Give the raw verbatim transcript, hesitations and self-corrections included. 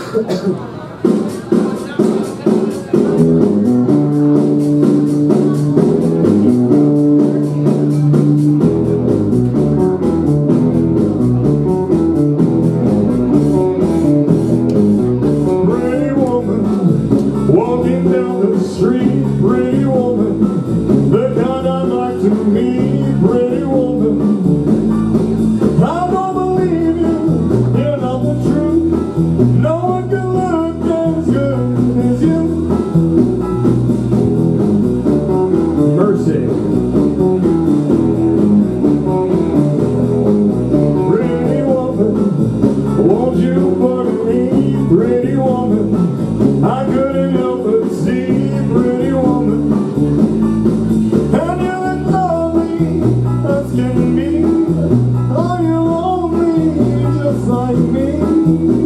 Walking down the street, pretty woman, the kind I'd like to meet, pretty woman. I don't believe you, you're not the truth. No one can look as good as you. Mercy. Pretty woman, won't you pardon me, pretty woman? I couldn't help but see, pretty woman. And you look lovely as can be. Are you lonely just like me?